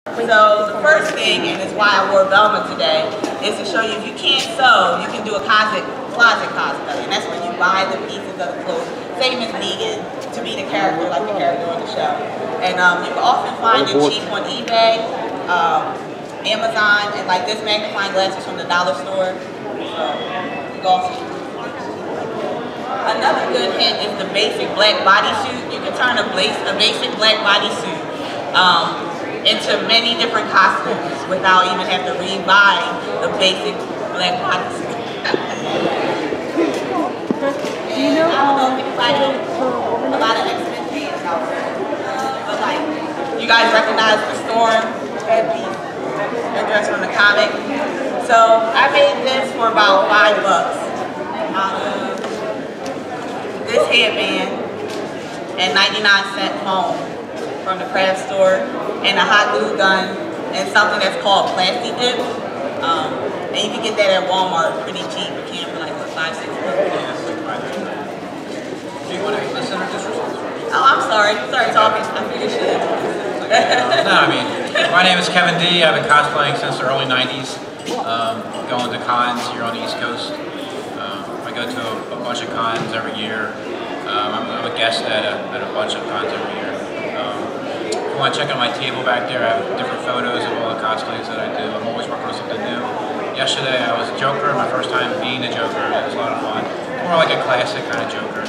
So the first thing, and it's why I wore Velma today, is to show you if you can't sew, you can do a closet cosplay. And that's when you buy the pieces of the clothes, same as Negan, to be the character, like the character on the show. And you can often find it cheap on eBay, Amazon, and like this magnifying glass is from the dollar store. So you can also another good hint is the basic black bodysuit. You can turn a basic black bodysuit into many different costumes without even having to rebuy the basic black bodysuit. And I don't know if anybody, a lot of X-Men fans out there, but like, you guys recognize the Storm headpiece, the dress from the comic. So I made this for about $5. This headband and 99-cent foam from the craft store, and a hot glue gun, and something that's called Plasti Dip. And you can get that at Walmart pretty cheap. You can for like what, $5, $6. Do you want to listen or just respond? Oh, I'm sorry. Sorry talking. I figured you should. No, I mean, my name is Kevin D. I've been cosplaying since the early 90s. Going to cons here on the East Coast. I go to a bunch of cons every year. I'm a guest at a bunch of cons every year. If you want to check out my table back there, I have different photos of all the cosplays that I do. I'm always working on something new. Yesterday I was a Joker, my first time being a Joker. It was a lot of fun. More like a classic kind of Joker.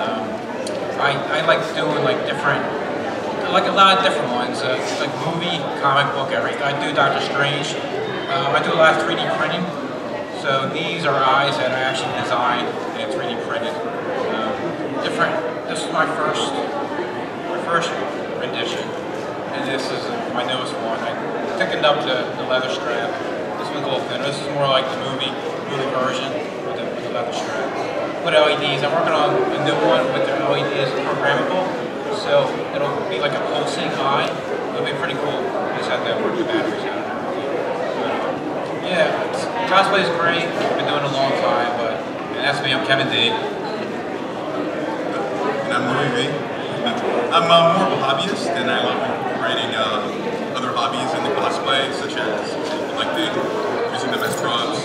I like doing like different, like a lot of different ones, like movie, comic book, everything. I do Doctor Strange. I do a lot of 3D printing. So these are eyes that I actually designed and 3D printed. This is my first rendition, and this is my newest one. I thickened up the leather strap. This one's a little thinner. This is more like the movie version with the leather strap. Put LEDs. I'm working on a new one with their LEDs programmable, so it'll be like a pulsing eye. It'll be pretty cool. Just have to work the batteries out. Yeah, cosplay is great. I've been doing it a long time, and that's me. I'm Kevin D. And I'm Louie V. I'm more of a hobbyist, and I love incorporating other hobbies in the cosplay, such as collecting, using them as props.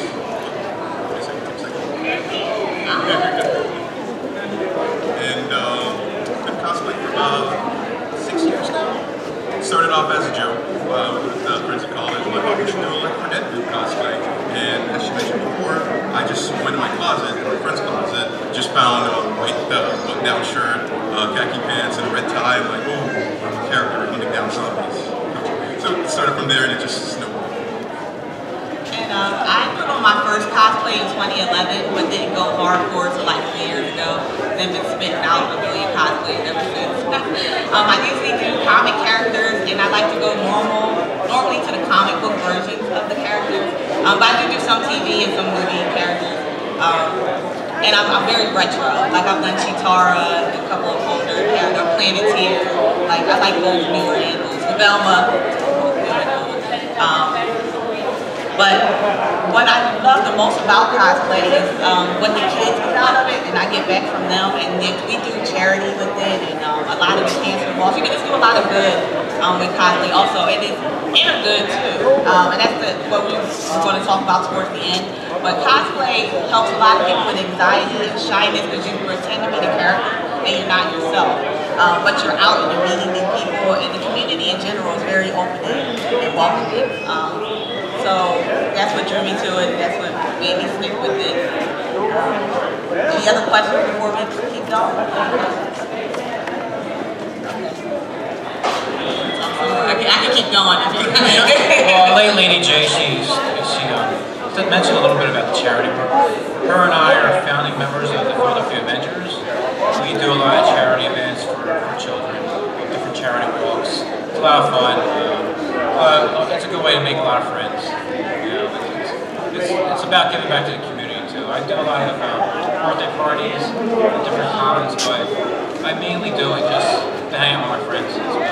And been cosplaying for about 6 years now. Started off as a joke with friends at college, like, oh, we should do a Left 4 Dead cosplay. And as she mentioned before, I just went in my closet, or a friend's closet, just found a white button-down shirt, khaki pants, and a red tie. I'm like, oh, I'm a character hunting down zombies. So it started from there, and it just snowballed. And I put on my first cosplay in 2011, but didn't go hardcore until like 3 years ago. Then been spitting out a million cosplays ever since. I usually do comic characters, and I like to go normally to the comic book versions of the characters. But I do some TV and some movie characters. And I'm very retro. Like I've done Chitara, a couple of older characters, Planeteer. Like I like those newer animals. Velma. But what I love the most about cosplay is what the kids get out of it, and I get back from them, and then we do charity with it, and a lot of the cancer balls. You can just do a lot of good with cosplay also, and it's inner good too. And that's what we're going to talk about towards the end. But cosplay helps a lot of people with anxiety and shyness because you pretend to be the character and you're not yourself. But you're out and you're meeting new people, and the community in general is very open and welcoming. So that's what drew me to it, that's what made me stick with it. Any other questions before we keep going? I can keep going. Well, Lady J, she mentioned a little bit about the charity work. Her and I are founding members of the Philadelphia Avengers. We do a lot of charity events for children, different charity walks. It's a lot of fun. It's a good way to make a lot of friends. You know, it's about giving back to the community too. I do a lot of birthday parties, different cons, but I mainly do it just to hang out with my friends.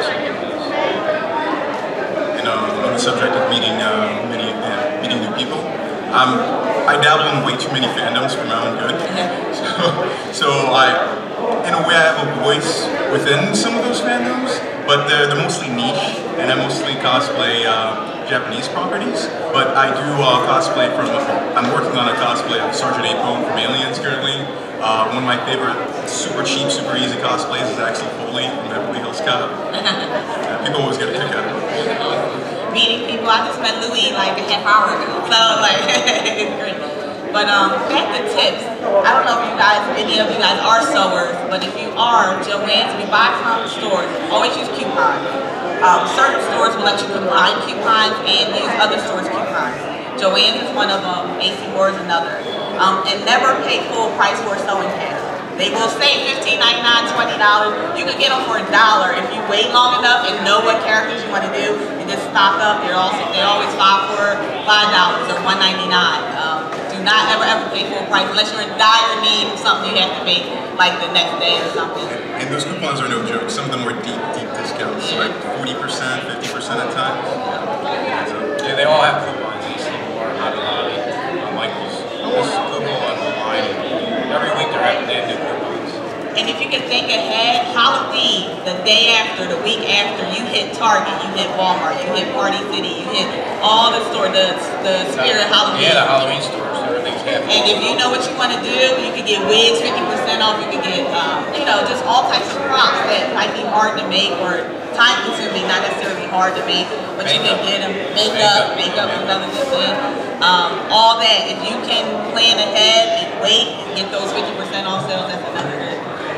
And on the subject of meeting new people, I dabble in way too many fandoms for my own good. So I, in a way, I have a voice within some of those fandoms, but they're mostly niche, and I mostly cosplay Japanese properties. But I do cosplay from. I'm working on a cosplay of Sergeant Apo from Aliens currently. One of my favorite super cheap, super easy cosplays is Axel Foley from Beverly Hills Cop. People always get a kick out of it. Meeting people, I just met Louie like a half hour ago, so like it's great. But back to tips. I don't know if you guys, any of you guys are sewers, but if you are, Joann's, if you buy from stores, always use coupons. Certain stores will let you combine coupons and use other stores' coupons. Joann's is one of them, AC Moore is another. And never pay full price for a sewing kit. They will say $15.99, $20. You can get them for $1 if you wait long enough and know what characters you want to do. You just stock up. They always file for $5 or $1.99. Do not ever pay full price unless you're in dire need of something you have to make like the next day or something. And those coupons are no joke. Some of them were deep discounts, like 40%, 50% at times. Yeah, they all have coupons. AC Moore, Hobby Lobby, Michael's. This is Google online. Every week they have new coupons. And if you can think ahead, Halloween, the day after, the week after, you hit Target, you hit Walmart, you hit Party City, you hit all the stores, the Spirit Halloween. Yeah, the Halloween stores, everything's half. And if you know what you want to do, you can get wigs 50% off, you can get, you know, just all types of props that might be hard to make or time consuming, not necessarily hard to make, but you can get them, makeup is another good thing. All that, if you can plan ahead and wait and get those 50% off sales, that's another good.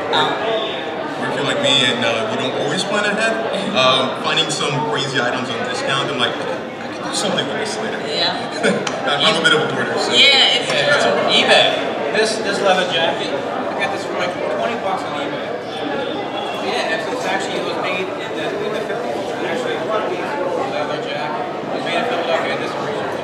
If you're like me and you don't always plan ahead, finding some crazy items on discount, I'm like, I can do something with this later. Yeah. I'm a bit of a hoarder. So. Yeah, it's true. eBay. This leather jacket, I got this for like $20 on eBay. Yeah, it's actually, it was made in the 50s. Actually, a leather jacket. It was made in Philadelphia. This research.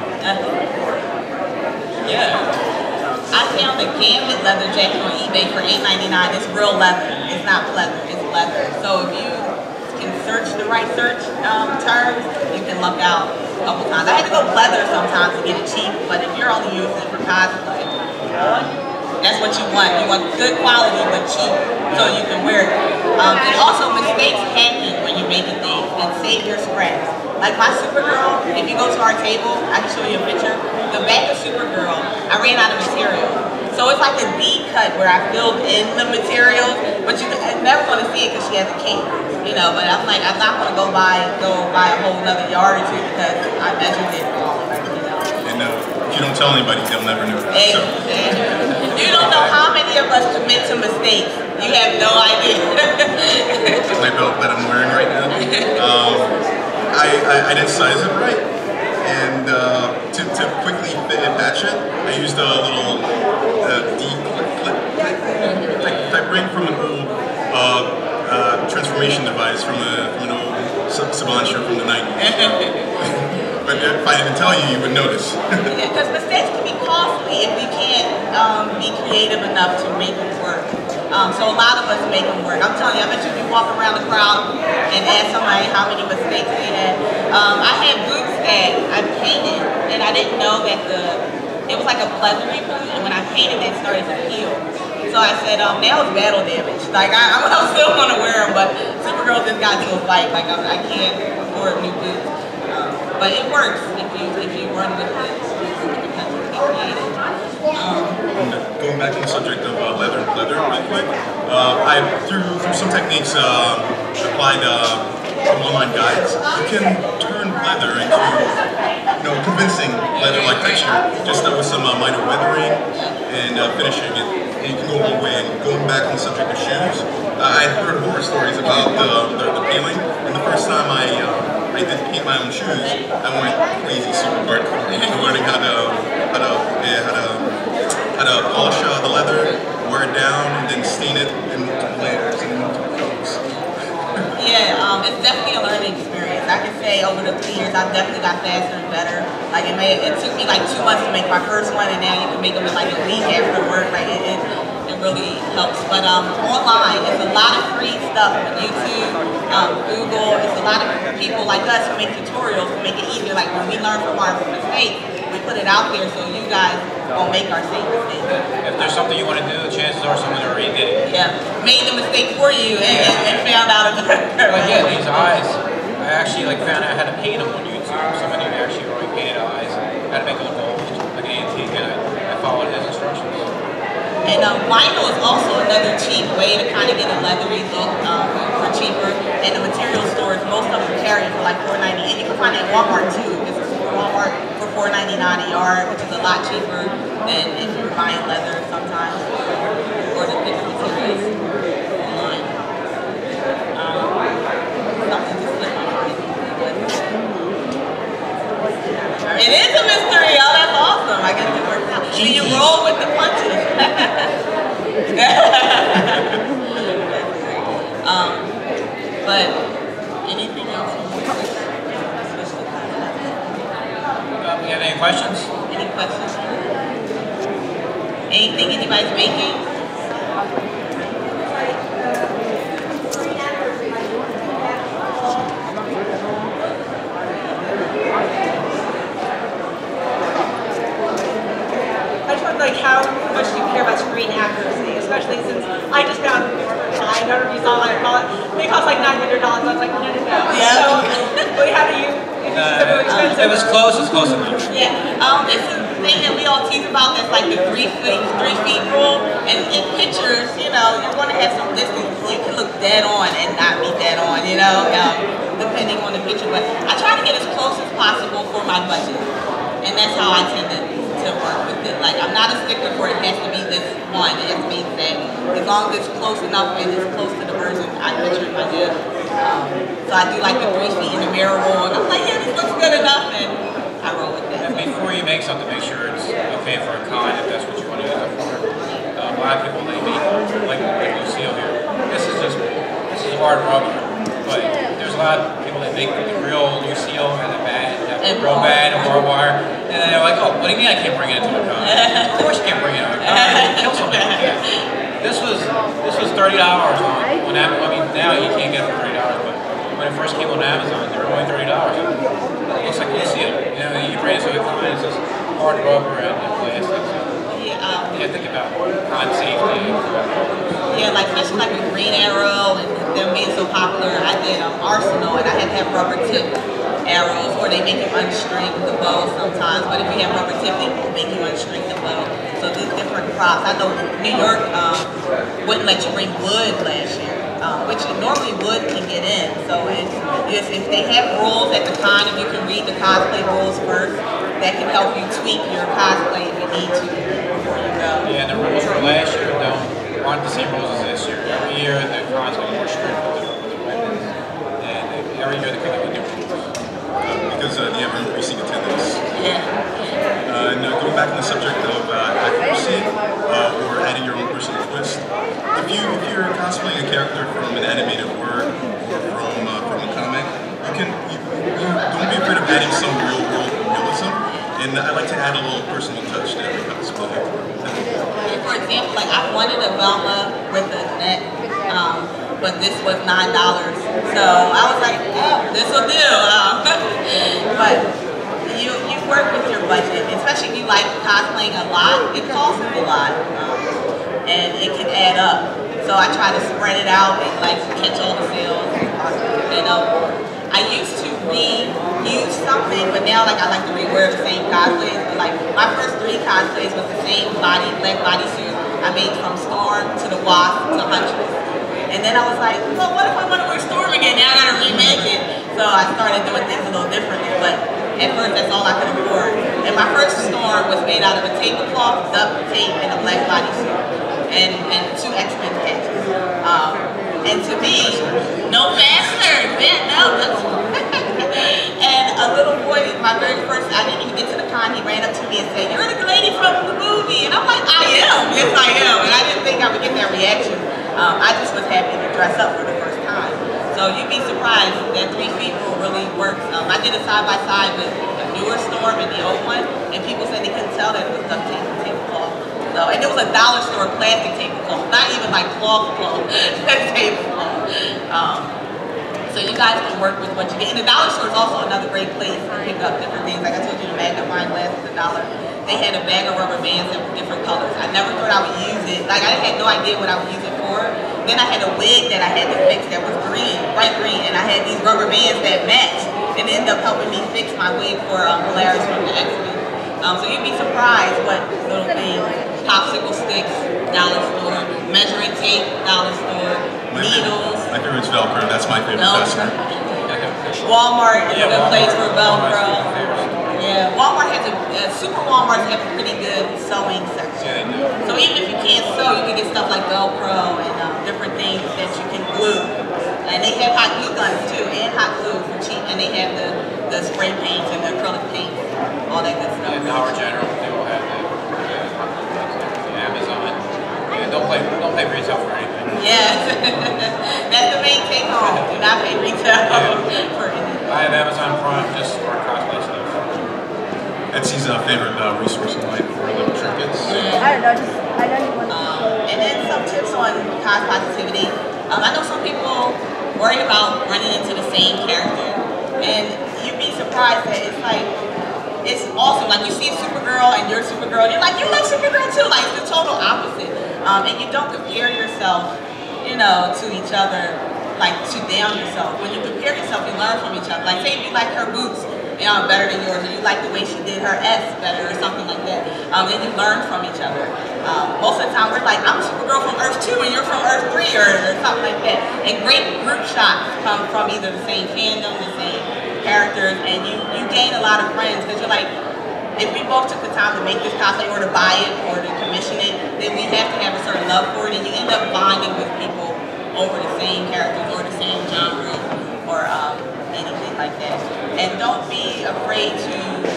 Yeah. I found a Gambit leather jacket on eBay for $8.99. It's real leather. It's not pleather. It's leather. So if you can search the right search terms, you can luck out a couple times. I had to go pleather sometimes to get it cheap, but if you're only using it for cosplay, that's what you want. You want good quality but cheap so you can wear it. And also mistakes happen when you're making things, and save your scraps. Like my Supergirl, if you go to our table, I can show you a picture. The back of Supergirl, I ran out of material. So it's like a D cut where I filled in the materials, but you're never going to see it because she has a cape, you know. But I'm like, I'm not going to go buy a whole another yard or two because I measured it wrong, you know. And if you don't tell anybody, they'll never know that. So. You don't know how many of us commit to mistakes. You have no idea. My belt that I'm wearing right now. I didn't size it right, and to quickly patch it, I used a little D clip type ring from an old transformation device from an old Saban show from the 90s. But if I didn't tell you, you would notice. Yeah, because mistakes can be costly if we can't be creative enough to make them work. So a lot of us make them work. I'm telling you, I bet you if you walk around the crowd and ask somebody how many mistakes they had. I had boots that I painted, and I didn't know that it was like a pleathery boot, and when I painted it, started to peel. So I said, now it's battle damage. Like, I still want to wear them, but Supergirl just got to a fight. Like, I can't afford new boots. But it works if you run with it. Going back to the subject of leather and pleather real quick, I through some techniques applied some online guides. You can turn leather into convincing leather-like texture just with some minor weathering and finishing it. And you can go a long way. And going back on the subject of shoes, I've heard horror stories about the peeling, and the first time I did paint my own shoes, I went crazy, super hardcore, learning how to polish the leather, wear it down, and then stain it in layers and coats. Yeah, it's definitely a learning experience. I can say over the 3 years, I've definitely got faster and better. Like it took me like 2 months to make my first one, and now you can make them in like a week after work. Like it really helps. But online, it's a lot of free stuff on YouTube, Google. It's a lot of people like us who make tutorials to make it easier. Like when we learn from our mistakes, we put it out there so you guys gonna make our same mistake. If there's something you want to do, chances are someone already did it. Yeah, made the mistake for you and found out about it. Like, yeah, these eyes, I actually found out how to paint them on YouTube. Somebody actually already painted eyes, how to make them look like an antique, and I followed his instructions. And vinyl is also another cheap way to kind of get a leathery look for cheaper. And the material stores, most of them carry it for like $4.90. And you can find it at Walmart too. This is for Walmart for $4.99 a yard, which is a lot cheaper than if you're buying leather sometimes or the different materials online. Something to slip my mind. It is a mystery. Oh, that's awesome. I guess it worked out. So you roll with the punches. But anything else? You have any questions? Any questions? Anything anybody's making? How much do you care about screen accuracy, especially since I just found I don't know if you saw it, they cost like $900. I was like, no. Yeah. So, how do you? It was close. It's close enough. Yeah. It's a thing that we all tease about. That's like the 3 feet rule. And in pictures, you know, you're going to have some distance. You can look dead on and not be dead on, you know, depending on the picture. But I try to get as close as possible for my budget, and that's how I tend to work with it. Like, I'm not a stickler for it has to be this one, it has to be that. As long as it's close enough and it's close to the version I picture in my head. So I do like the 3 feet in the mirror roll, and I'm like, yeah, this looks good enough, and I roll with it. And before you make something, make sure it's okay for a con if that's what you want to use it for. A lot of people, they make, like Lucille here, this is hard rubber, but there's a lot of people that make the real Lucille and the bad, real bad and barbed wire. And then they're like, oh, what do you mean I can't bring it into a con? Of course you can't bring it into a con. Kill something like that. This was $30 on Amazon. I mean, now you can't get it for $30, but when it first came on Amazon, they were only $30. It looks like Lucille. You know, you bring it to a con, it's just hard rubber and plastic. So yeah, think about con safety. Yeah, like especially like with Green Arrow and them being so popular. I did Arsenal, and I had to have rubber tip arrows, or they make you unstring the bow sometimes, but if you have rubber tip, they won't make you unstring the bow. So there's different props. I know New York wouldn't let you bring wood last year, which normally wood can get in. So if they have rules at the con, if you can read the cosplay rules first, that can help you tweak your cosplay if you need to before you go. Yeah, and the rules for last year aren't the same rules as this year. Every year the cons get more strict with the weapons, and every year they come up with different rules. Because they have increasing attendance. Yeah. Now, going back on the subject of accuracy or adding your own personal twist, if you're cosplaying a character from an animated work or from a comic, you don't be afraid of adding some real world realism. And I like to add a little personal touch to every cosplay. For example, like I wanted a Velma with a neck, but this was $9. So I was like, oh, this will do. But you work with your budget, especially if you like cosplaying a lot. It costs a lot, and it can add up. So I try to spread it out and like catch all the sales. And I used to reuse something, but now like I like to rewear the same cosplays. But like my first 3 cosplays was the same black bodysuit I made from Storm to the Wasp to Huntress. And then I was like, well, what if I want to wear Storm again? Now I gotta remake it. So I started doing things a little differently, but at first that's all I could afford. And my first Storm was made out of a tablecloth, duct tape, and a black bodysuit, and 2 X-Men patches. And to me, no faster, and a little boy, my very first, I didn't even get to the con, he ran up to me and said, you're the lady from the movie. And I'm like, I am, yes I am. And I didn't think I would get that reaction. I just was happy to dress up for the first time. So you'd be surprised that 3 feet rule really works. I did it side by side with the newer Storm and the old one, and people said they couldn't tell that it was duct tape and tablecloth. So, and it was a dollar store plastic tablecloth, not even like cloth tablecloth. So you guys can work with what you get. And the dollar store is also another great place to pick up different things. Like I told you, the magnifying glass is $1. They had a bag of rubber bands that were different colors. I never thought I would use it. Like I had no idea what I would use it for. Then I had a wig that I had to fix that was green, bright green, and I had these rubber bands that matched. And it ended up helping me fix my wig for Polaris from the X-Men. So you'd be surprised what little things, popsicle sticks, dollar store, measuring tape, dollar store, needles. My favorite's Velcro, that's my favorite customer. Walmart is a good place for Velcro. Yeah, Walmart has super Walmarts have a pretty good sewing section. So even if you can't sew, you can get stuff like Velcro and different things that you can glue. And they have hot glue guns too, and hot glue for cheap. And they have the spray paints and the acrylic paint, all that good stuff. Yeah, Dollar General, they will have the Amazon. Yeah, don't pay retail for anything. Yes, that's the main take home. Do not pay retail for anything. I have Amazon Prime just for cosplay stuff. Etsy's favorite resource in life for little trinkets. I don't know, I don't even want to. And then some tips on cospositivity. I know some people worry about running into the same character, and you'd be surprised that it's like, it's awesome. Like you see a Supergirl and you're Supergirl, and you're like, you love Supergirl too. Like it's the total opposite. And you don't compare yourself, you know, to each other, like to down yourself. When you compare yourself, you learn from each other. Like say if you like her boots, you know, better than yours, or you like the way she did her S better, or something like that. And you learn from each other. Most of the time, we're like, I'm Supergirl from Earth 2, and you're from Earth 3, or something like that. And great group shots come from either the same fandom, the same characters, and you gain a lot of friends, because you're like, if we both took the time to make this cosplay, or to buy it, or to commission it, then we have to have a certain love for it, and you end up bonding with people over the same characters, or the same genre, or anything like that. And don't be afraid to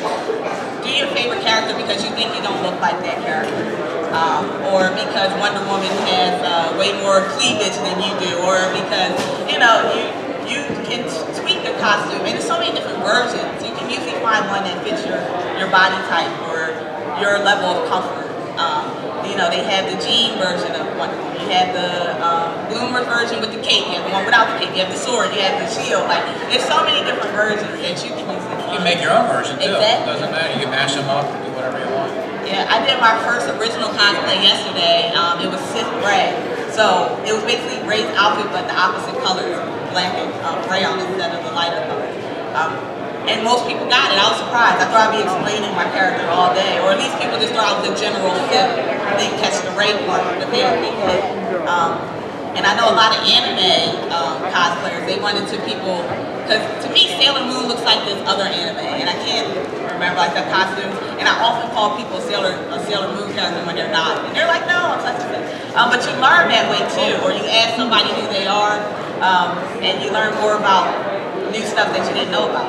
do your favorite character because you think you don't look like that character. Or because Wonder Woman has way more cleavage than you do, or because, you know, you can tweak the costume. And there's so many different versions. You can usually find one that fits your body type or your level of comfort. You know, they have the jean version of Wonder Woman. You have the bloomer version with the cape. You have the one without the cape. You have the sword. You have the shield. Like, there's so many different versions that you can use. You can make your own version too. Exactly. Doesn't matter. You can mash them up and do whatever you want. Yeah, I did my first original cosplay yesterday. It was Sith Gray. So it was basically Gray's outfit, but the opposite colors, black and gray on instead of the lighter colors. And most people got it. I was surprised. I thought I'd be explaining my character all day, or at least people just thought I was a general Sith. They catch the Ray part, but they don't think that. And I know a lot of anime cosplayers, they run into people, because to me Sailor Moon looks like this other anime, and I can't remember like the costumes, and I often call people a Sailor Moon character when they're not, and they're like, no, I'm such a thing. But you learn that way too, or you ask somebody who they are, and you learn more about new stuff that you didn't know about.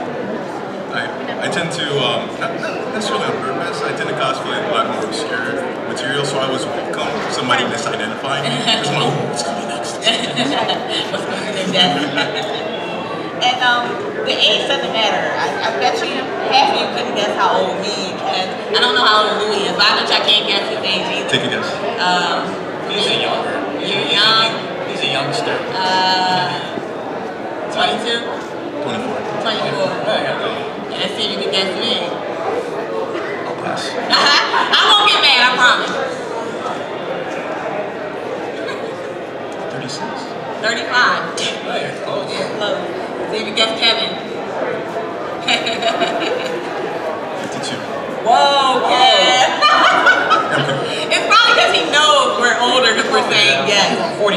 I tend to, not necessarily on purpose, I tend to cosplay a lot more obscure material, so I was welcome somebody misidentifying me. Because I'm like, oh, what's coming next? What's coming next? And the age doesn't matter. I bet you half of you couldn't guess how old me and I don't know how old Louie is, but I bet you I can't guess his age either. Take a guess. He's a younger. You're young? He's a youngster. 22? 24. 24. Let's see if you can guess me. I'll pass. I won't get mad, I promise. 36. 35. Oh, you're close. Yeah, close. See if you guess Kevin. 52. Whoa, Kev. It's probably because he knows we're older because we're saying yes.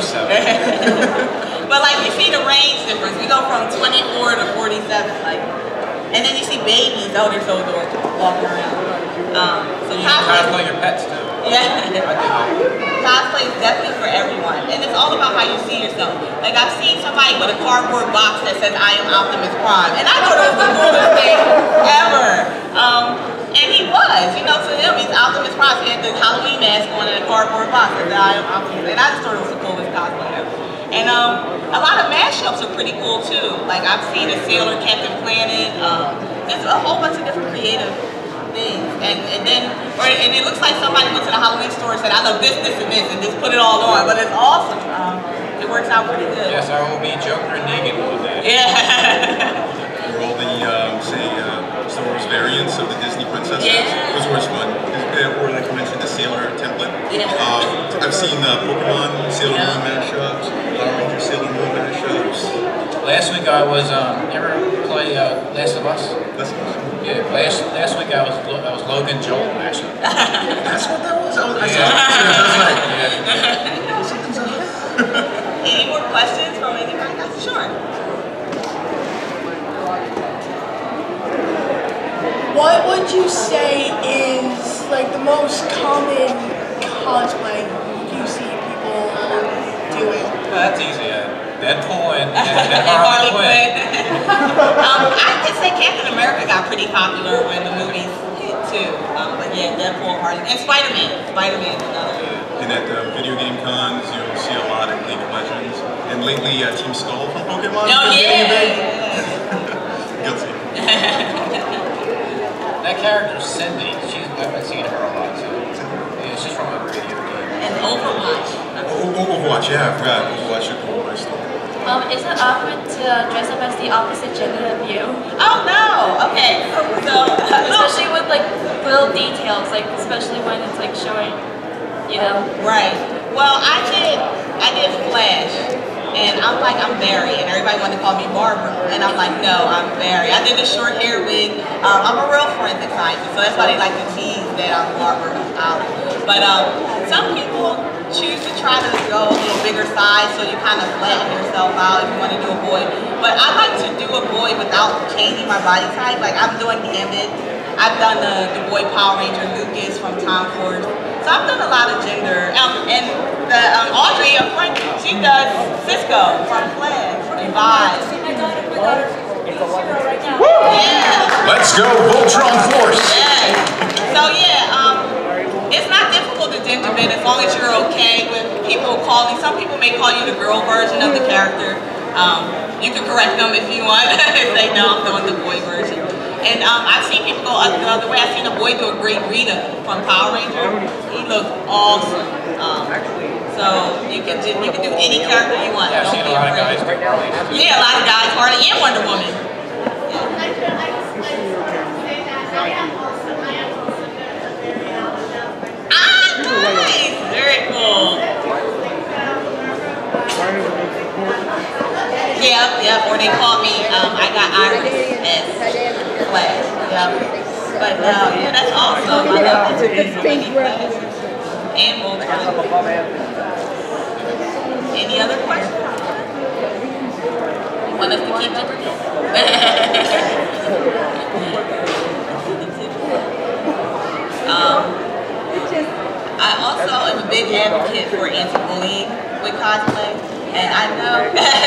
47. But like you see the range difference. We go from 24 to 47. Like. And then you see babies, oh, they're so adorable, walking around. So you cosplay your pets too. Yeah. I do that. Cosplay is definitely for everyone. And it's all about how you see yourself. Like I've seen somebody with a cardboard box that says, I am Optimus Prime. And I thought it was the coolest thing ever. And he was, you know, to him, he's Optimus Prime. He had the Halloween mask on in a cardboard box that said, I am Optimus. And I just thought it was the coolest cosplay ever. And a lot of mashups are pretty cool too. Like I've seen a Sailor Captain Planet, just a whole bunch of different creative things. And it looks like somebody went to the Halloween store and said, I love this, this, and this, and just put it all on. But it's awesome. it works out pretty good. Yes, I will be Joker and Negan one day. Yeah. Or all the, Star Wars variants of the Disney princesses. Yeah. Those were always fun. Or like you mentioned, the Sailor template. Yeah. I've seen Pokemon Sailor Moon mashups, Power Ranger Sailor Moon mashups. Last week I was, you ever play Last of Us? Yeah, last week I was Logan Joel mashup. That's what that was? Any more questions from anybody? Sure. What would you say is like the most common cosplay you see people doing? Oh, that's easy. Deadpool and Harley Quinn. I could say Captain America got pretty popular when the movies hit too. But yeah, Deadpool, Harley, and Spider-Man. Spider-Man is another. And at video game cons, you'll see a lot of League of Legends. And lately, Team Skull from Pokemon. Oh yeah. Guilty. That character, Cindy, I've been seeing her a lot too. Yeah, she's from a video game. And Overwatch. Overwatch, yeah, I forgot. Overwatch is cool. Is it awkward to dress up as the opposite gender of you? Oh no! Okay, so especially with like little details, like especially when it's like showing, you know. Right. Well, I did Flash, and I'm like I'm Barry, and everybody wanted to call me Barbara, and I'm like no, I'm Barry. I did the short hair wig. I'm a real forensic scientist, so that's why they like to tease that I'm Barbara. But some people choose to try to go a little bigger size so you kind of flatten yourself out if you want to do a boy. But I like to do a boy without changing my body type. Like I'm doing Gambit. I've done the boy Power Ranger Lucas from Tom Ford. So I've done a lot of gender. And the Audrey up front, she does Cisco from Flash and Vibe. My daughter right now. Yeah. Let's go, Voltron Force! Yeah. So yeah, it's not difficult to gender bend as long as you're okay with people calling. Some people may call you the girl version of the character. You can correct them if you want. Say no, I'm doing the boy version. And I've seen people go the other way. I've seen a boy do a great Rita from Power Ranger. He looks awesome. So you can do any character you want. Yeah, I've seen a lot of guys do Harley. Yeah, a lot of guys, Harley and Wonder Woman. Nice! Very cool. Yep. Or they call me, I got Iris as Flash. Yep. But yeah, that's awesome. I love that you did so many classes. And Voltron. Any other questions? You want us to keep I also am a big advocate for anti-bullying with cosplay, and I know,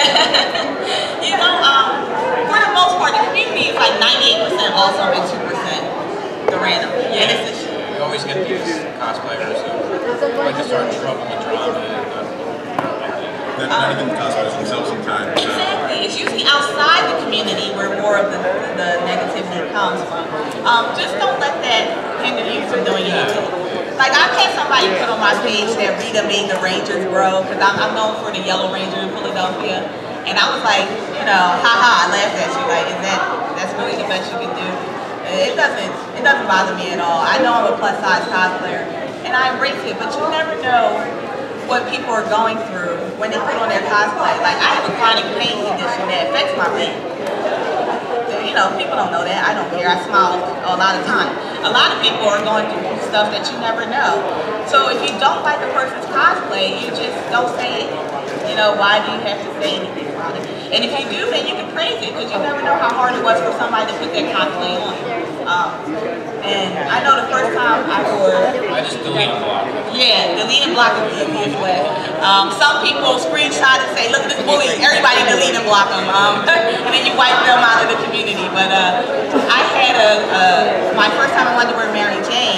for the most part, the community is like 98% awesome and 2% the random. Yeah, and it's you always get these cosplayers who like to start trouble and drama and Not even the cosplayers themselves sometimes. Exactly. It's usually outside the community where more of the negativity comes from. Just don't let that hinder you from doing anything. Like I've had somebody put on my page that Rita made the Rangers grow because I'm known for the Yellow Ranger in Philadelphia, and I was like, haha, I laughed at you. Like, that's really the best you can do? It doesn't bother me at all. I know I'm a plus size cosplayer, and I embrace it, but you never know what people are going through when they put on their cosplay. Like I have a chronic pain condition that affects my weight. People don't know that. I don't care. I smile a lot of time. A lot of people are going through stuff that you never know. So if you don't like a person's cosplay, you just don't say it. Why do you have to say anything about it? And if you do, then you can praise it because you never know how hard it was for somebody to put that cosplay on. And I know the first time I wore... I just delete and block. Yeah, delete and block is the easiest way. Some people screenshot and say, look at this bully, everybody delete and block them. And then you wipe them out of the community. But I had my first time I wanted to wear Mary Jane,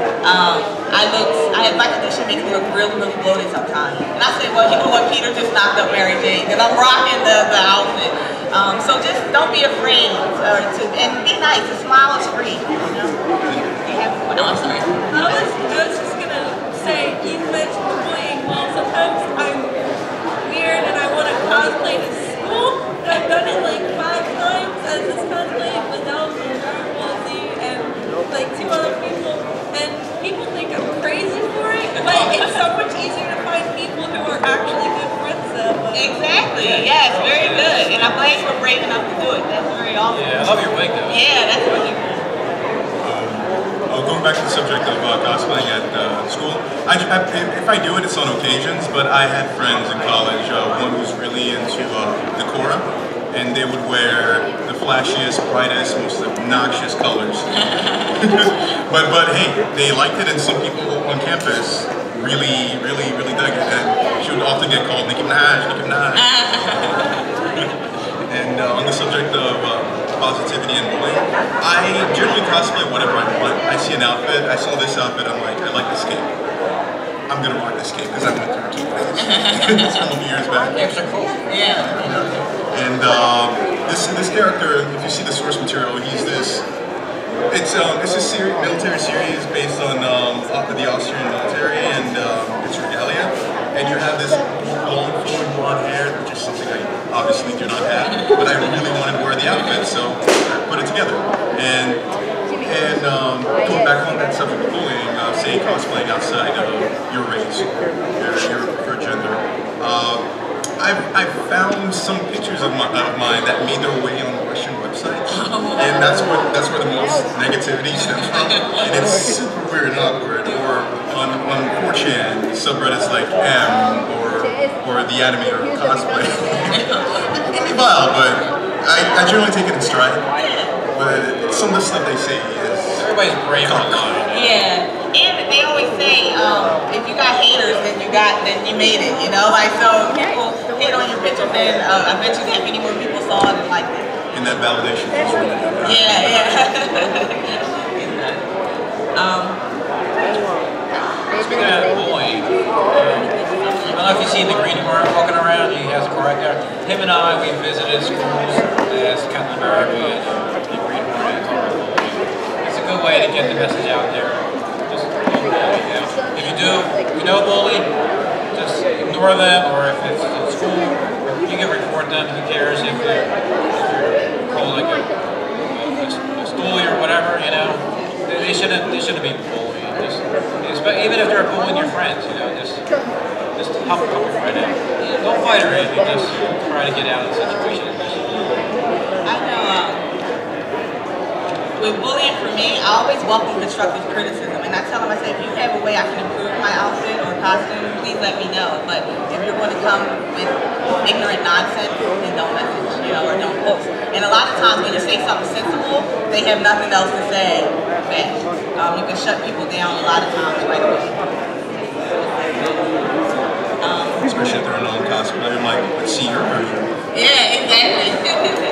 my condition makes me look really, really bloated sometimes. And I said, well, you know what, Peter just knocked up Mary Jane because I'm rocking the outfit. So just don't be afraid and be nice. A smile is free. I'm sorry. I was just gonna say, you mentioned bullying. Well, sometimes I'm weird and Yeah, I love your wig though. Yeah, that's really cool. Going back to the subject of cosplaying at school, if I do it, it's on occasions, but I had friends in college, one who's really into Decora, and they would wear the flashiest, brightest, most obnoxious colors. but hey, they liked it, and some people on campus really dug it, and she would often get called Nicki Minaj, Nicki Minaj. And on the subject of positivity and bullying, I generally cosplay whatever I want. I see an outfit, I saw this outfit, I'm like, I like this cape. I'm gonna rock this cape because I went through 2 days. It's from a few years back. Capes are cool. Yeah. And this character, if you see the source material, he's this. It's a military series based on the Austrian military and its regalia. And you have this long flowing blonde hair, which is something I obviously do not have, but I really wanted to wear the outfit, so I put it together. And going back on that subject of bullying, say cosplaying outside of your race, your preferred gender, I've found some pictures of mine that made their way on Russian websites, and that's where the most negativity stems from. And it's super weird and awkward. Or on 4chan, subreddits like M or the anime or cosplay. It can be vile, but I generally take it in stride. But some of the stuff they say is Everybody's brave online. Yeah. And they always say, if you got haters, then you made it, you know? Like, so people hate on your picture, then I bet you that many more people saw it and liked it. in that validation. Yeah. Speaking of bullying, I don't know if you've seen the green horn walking around. He has a car right there. Him and I, we visited schools as Captain America and the green horn. It's a good way to get the message out there. Just don't bully. You know. If you know bully, just ignore them. Or if it's at school, you can report them. Who cares if you're called like a stoolie or whatever? You know, they shouldn't be bullied. Even if they're bullying your friends, you know, just help them right out. Don't fight or anything, just try to get out of the situation. I know, with bullying for me, I always welcome constructive criticism, and I tell them, I say, if you have a way I can improve my outfit or costume, please let me know. But if you're going to come with ignorant nonsense, then don't message, you know, or don't post. And a lot of times when you say something sensible, they have nothing else to say back. You can shut people down a lot of times right away. Especially if they're a non-cosplayer, like, let's see your version. Yeah, exactly.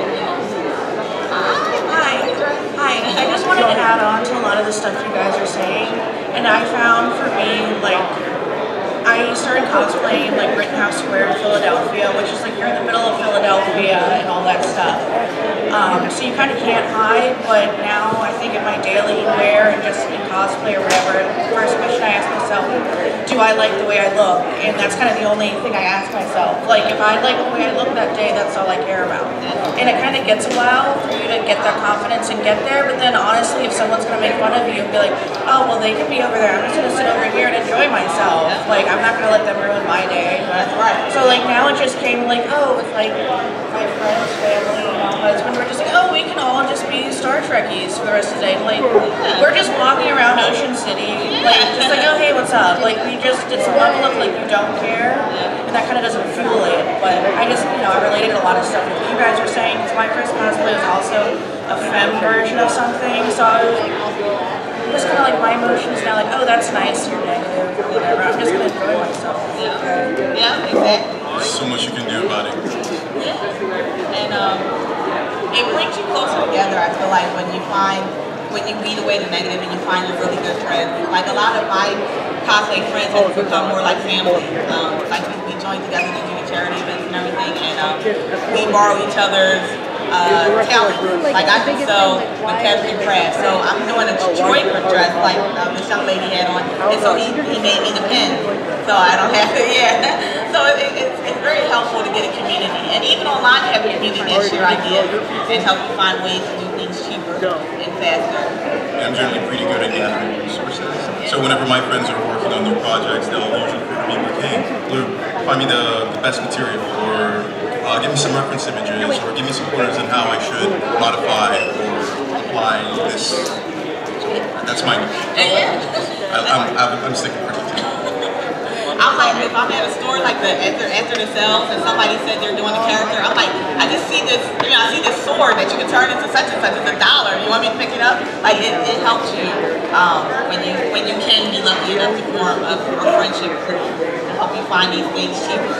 Hi, I just wanted to add on to a lot of the stuff you guys are saying, and I found for me, like, I started cosplaying in like Rittenhouse Square in Philadelphia, which is like you're in the middle of Philadelphia and all that stuff. So you kind of can't hide, but now I think in my daily wear and just in cosplay or whatever, the first question I ask myself, do I like the way I look? And that's kind of the only thing I ask myself. Like if I like the way I look that day, that's all I care about. And it kind of gets a while for you to get that confidence and get there, but then honestly, if someone's going to make fun of you and be like, oh, well, they can be over there, I'm just going to sit over here and enjoy myself. Like, I'm not going to let them ruin my day. But, so, like, now it just came, like, oh, with, like, my friends, family, husband, we're just like, oh, we can all just be Star Trekkies for the rest of the day. Like, we're just walking around Ocean City, like, just like, oh, hey, what's up? Like, it's a level of, like, you don't care, and that kind of doesn't fuel it. But I just, you know, I related a lot of stuff with what you guys were saying, because my first cosplay was also a femme version of something, so I was just kind of like my emotions now, like, oh, that's nice, you're negative, or whatever. I'm just going to enjoy myself. Yeah, exactly. There's so much you can do about it. Yeah. And it brings you closer together, I feel like, when you beat away the negative and you find your really good friends. Like a lot of my cosplay friends have become more like family. Like we join together to do charity events and everything, and we borrow each other's talent. Like I can sew with Captain Craft, so I'm doing a Detroit dress like this young lady had on, and so he made me the pin, so I don't have to. So it's very helpful to get a community, and even online you have a community that share ideas and help you find ways to do things cheaper and faster. I'm generally pretty good at gathering resources, so whenever my friends are working on new projects, they'll usually be like, hey, Lou, find me the best material, or give me some reference images or give me some pointers on how I should modify or apply this. That's my niche. I'm sticking with it too. I'm like, if I'm at a store like the enter the sales and somebody said they're doing a character, I'm like, I just see this, I see this sword that you can turn into such and such. It's $1. You want me to pick it up? Like it helps you when you can be lucky enough to form a friendship to help you find these things cheaper.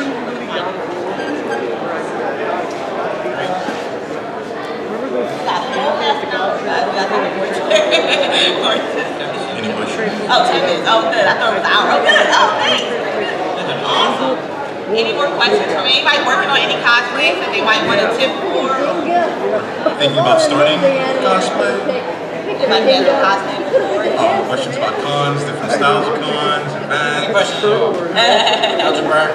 Any questions? Oh, 10 minutes. Oh, good. I thought it was an hour. Oh, good. Oh, thanks. Awesome. Any more questions from anybody working on any cosplays that they might want a tip for? Thinking about starting cosplay? Anybody has a cosplay before? Questions about cons, different styles of cons, and Any bands. questions at all? Algebra?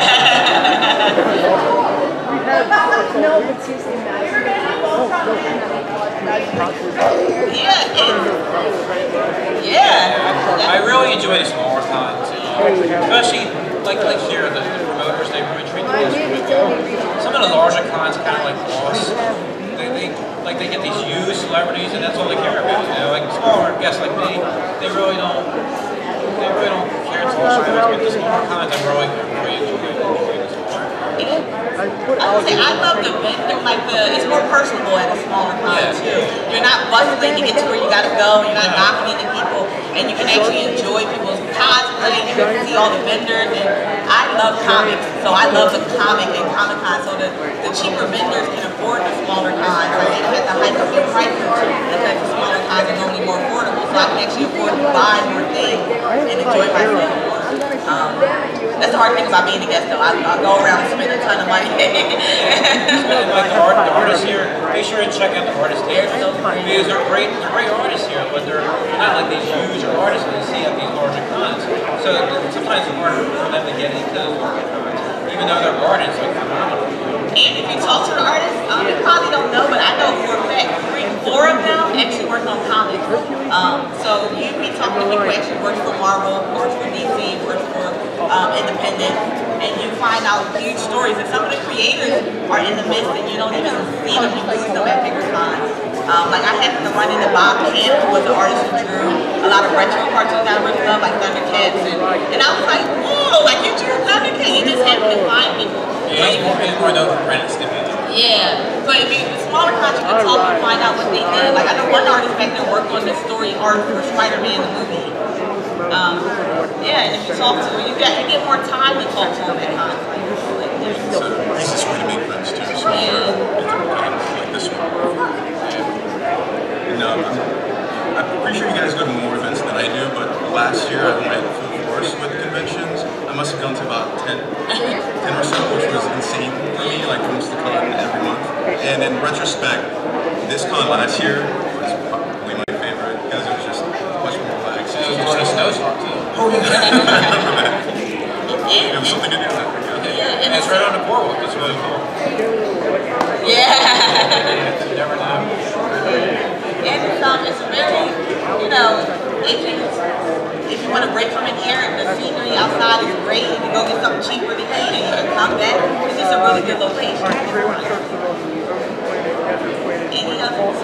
No, but seriously, Yeah. I really enjoy the smaller cons, especially like here, the promoters, they really treat the guests really well. Some of the larger cons kind of like lost. They get these huge celebrities and that's all they care about. Like smaller guests like me, they really don't care too much. But the smaller cons, I really enjoy the smaller. I would say I love the vendor, it's more personable at a smaller con too. You're not bustling to get to where you gotta go, you're not knocking into people, and you can actually enjoy people's cosplay, you can see all the vendors, and I love comics, so I love the comic and Comic Con, so the cheaper vendors can afford the smaller cons. I think at the hike up their prices because the smaller cons are normally more affordable, so I can actually afford to buy more things and enjoy myself more. That's the hard thing about being a guest though. I'll go around and spend a ton of money. Like the artists here, be sure to check out the artist tables because they're great artists here, but they're not like these huge artists that you see at these larger cons. So sometimes it's hard for them to get into those larger cons, even though they're artists, like phenomenal. And if you talk to the artists, you probably don't know, but I know for a fact 4 of them actually work on comics. So you'd be talking to people who actually works for Marvel, works for DC, works for Independent, and you find out huge stories. And some of the creators are in the midst and you don't even see them, you lose them at bigger cons. Like I happened to run into Bob Kemp, who was the artist who drew a lot of retro cartoons I really love, like Thundercats, and I was like, whoa, like you drew Thundercats, you just happened to find people. Yeah, he's more known for Reddit than me. Yeah, but if you the smaller cons, you can talk and find out what they did. Like I know one artist back there worked on the story art for Spider-Man the movie. Yeah, and if you talk to them, you get more time to talk to them at cons. It's the easiest way to make friends too. So like this one. And I'm pretty sure you guys go to more events than I do, but last year I went full force with conventions. I must have gone to about 10 or so, which was insane for me, like almost a con every month. And in retrospect, this con last year was probably my favorite because it was just much more relaxed. It was more of a snowstorm too. Oh yeah. It was something to do. Yeah, and it's right on the boardwalk. It's really cool. Yeah. You never know. And it's a very, if you want to break from it here, the scenery outside is great. You can go get something cheaper to eat and you can come back. It's just a really good location. Any others?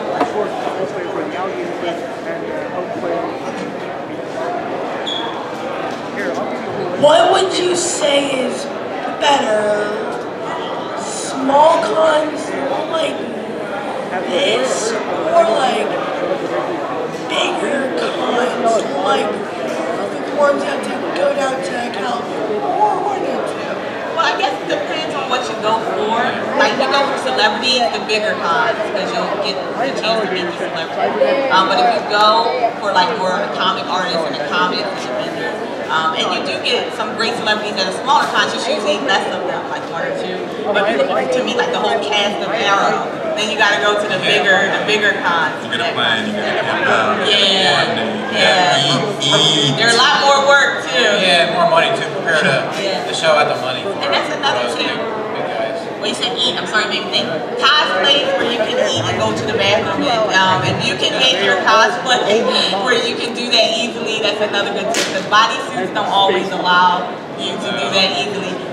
What would you say is better? Small cons like this or like bigger cons like the ones that have to go down to California or one or two? Well, I guess it depends on what you go for. Like, you go for celebrities, the bigger cons, because you'll get the chance to meet the celebrity. But if you go for like more comic artists and the comics and the vendors, and you do get some great celebrities at a smaller cons, just usually less of them, like 1 or 2. But if you're looking to meet like the whole cast of Arrow, then you gotta go to the bigger cons. You gotta plan, you gotta camp out, you gotta coordinate, eat. There's a lot more work too. Yeah, more money to prepare to show out the money for. And that's another too. Big guys. When you said eat, I'm sorry, maybe think cosplays where you can eat and go to the bathroom. And if you can make your cosplay where you can do that easily, that's another good tip. Because bodysuits don't always allow you to do that easily.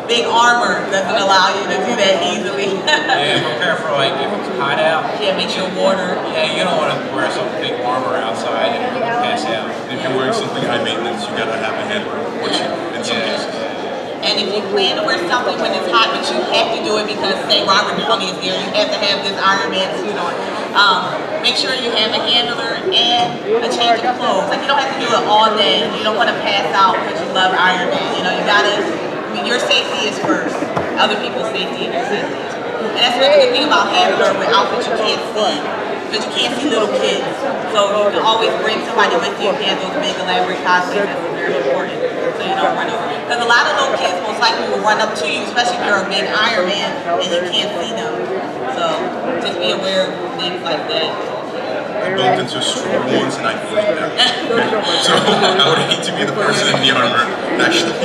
big armor doesn't allow you to do that easily. Yeah, prepare for like if it's hot out. Yeah, make sure water. Yeah, you don't want to wear some big armor outside and pass out. If you're wearing something high maintenance, you gotta have a handler watch you in some cases. And if you plan to wear something when it's hot, but you have to do it because, say, Robert Downey is there, you have to have this Iron Man suit on. Make sure you have a handler and a change of clothes. Like, you don't have to do it all day. You don't want to pass out because you love Iron Man. You know, you gotta, I mean, your safety is first. Other people's safety and your safety is first. And that's the good thing about handler with outfits you can't see. Because you can't see little kids. So you can always bring somebody with you and handle the big elaborate costume. That's very important. So you don't run over. Because a lot of little kids most likely will run up to you, especially if you're a big Iron Man and you can't see them. So just be aware of things like that. I bumped into strong ones and I freaked out. So I would hate to be the person in the armor, actually.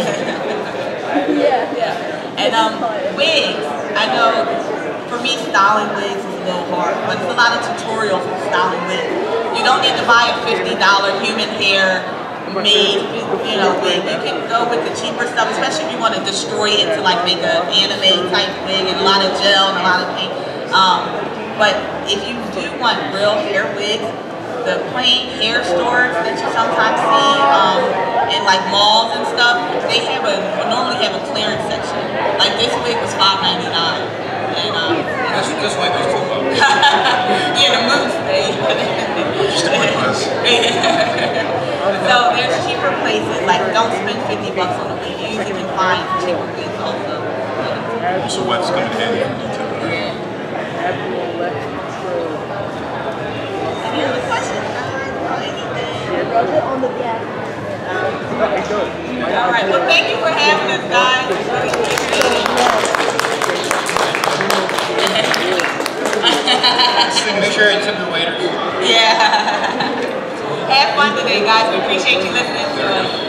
Yeah. And wigs, I know for me styling wigs is a little hard, but there's a lot of tutorials for styling wigs. You don't need to buy a $50 human hair made, you know, wig. You can go with the cheaper stuff, especially if you want to destroy it to like make an anime type wig and a lot of gel and a lot of paint. But if you do want real hair wigs, the plain hair stores that you sometimes see in like malls and stuff, they have normally have a clearance section. Like this wig was $5.99, and Just like those $2. yeah, the moose. Just a quick buzz. So there's cheaper places. Like don't spend $50 on a wig. You usually can find cheaper wigs also. Also, webs come in handy for detail. Any other questions, guys, or anything? On the back. All right. Well, thank you for having us, guys. Really appreciate it. Make sure you tip the waiters. Yeah. Have fun today, guys. We appreciate you listening to us.